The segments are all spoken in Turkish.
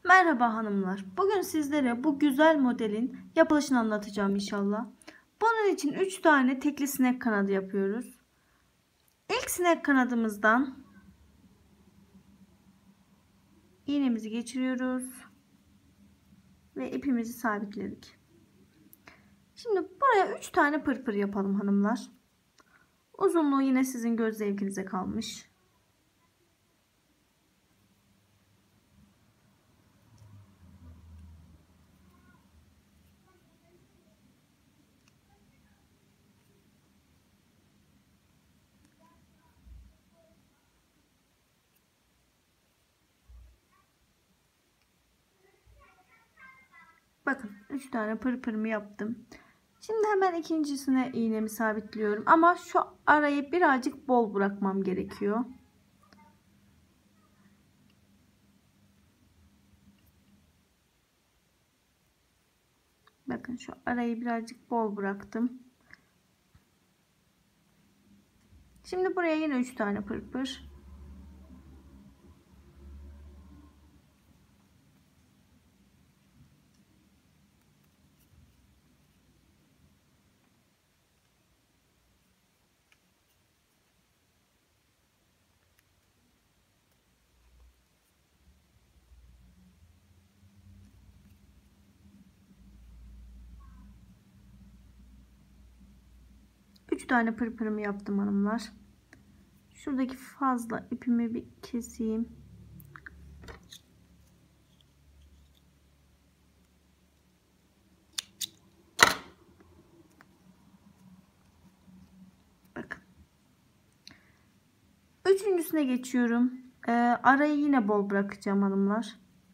Merhaba hanımlar. Bugün sizlere bu güzel modelin yapılışını anlatacağım inşallah. Bunun için 3 tane tekli sinek kanadı yapıyoruz. İlk sinek kanadımızdan iğnemizi geçiriyoruz ve ipimizi sabitledik. Şimdi buraya 3 tane pırpır yapalım hanımlar. Uzunluğu yine sizin göz zevkinize kalmış. Bakın 3 tane pırpırımı yaptım. Şimdi hemen ikincisine iğnemi sabitliyorum. Ama şu arayı birazcık bol bırakmam gerekiyor. Bakın şu arayı birazcık bol bıraktım. Şimdi buraya yine 3 tane pırpır. Üç tane pırpırımı yaptım hanımlar. Şuradaki fazla ipimi bir keseyim. Bakın. Üçüncüsüne geçiyorum. Arayı yine bol bırakacağım hanımlar.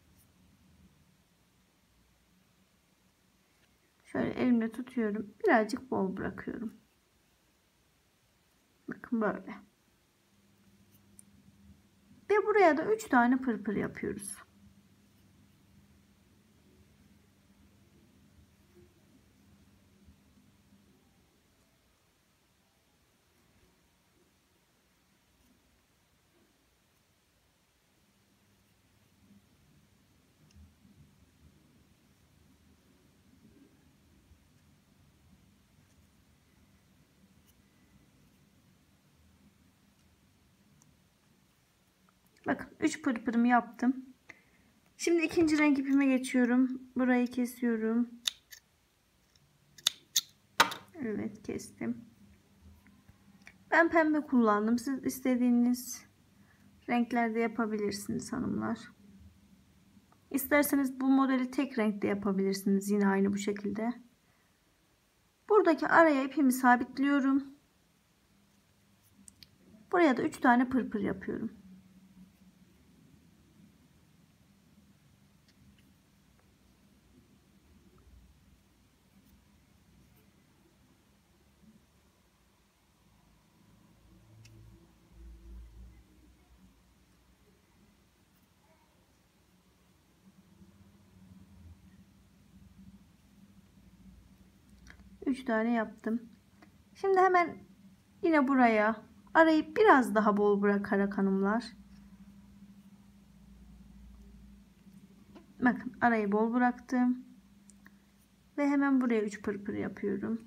Şöyle elimle tutuyorum. Birazcık bol bırakıyorum. Bakın böyle. Ve buraya da 3 tane pırpır yapıyoruz. Bakın 3 pırpırımı yaptım. Şimdi ikinci renk ipime geçiyorum. Burayı kesiyorum. Evet, kestim. Ben pembe kullandım. Siz istediğiniz renklerde yapabilirsiniz hanımlar. İsterseniz bu modeli tek renkte yapabilirsiniz. Yine aynı bu şekilde. Buradaki araya ipimi sabitliyorum. Buraya da 3 tane pırpır yapıyorum. Üç tane yaptım. Şimdi hemen yine buraya arayı biraz daha bol bırakarak hanımlar. Bakın arayı bol bıraktım. Ve hemen buraya 3 pırpır yapıyorum.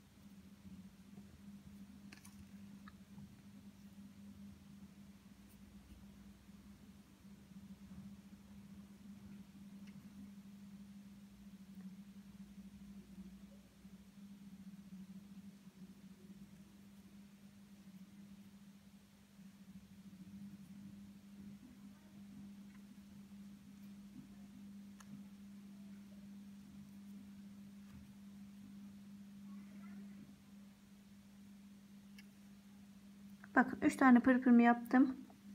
Bakın 3 tane pırpırımı yaptım.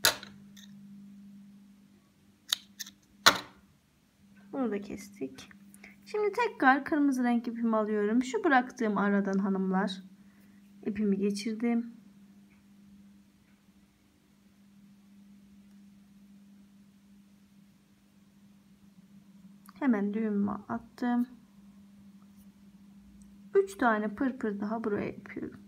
Bunu da kestik. Şimdi tekrar kırmızı renk ipimi alıyorum. Şu bıraktığım aradan hanımlar ipimi geçirdim. Hemen düğümümü attım. 3 tane pırpır daha buraya yapıyorum.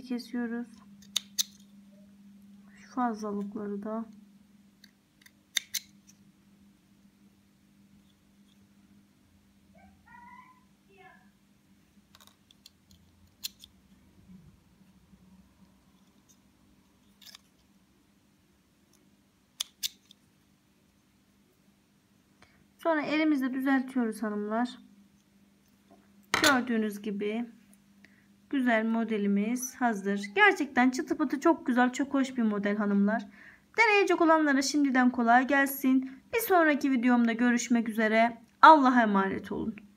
ipimizi kesiyoruz. Şu fazlalıkları da. Sonra elimizle düzeltiyoruz hanımlar. Gördüğünüz gibi güzel modelimiz hazır. Gerçekten çıtı pıtı çok güzel, çok hoş bir model hanımlar. Deneyecek olanlara şimdiden kolay gelsin. Bir sonraki videomda görüşmek üzere. Allah'a emanet olun.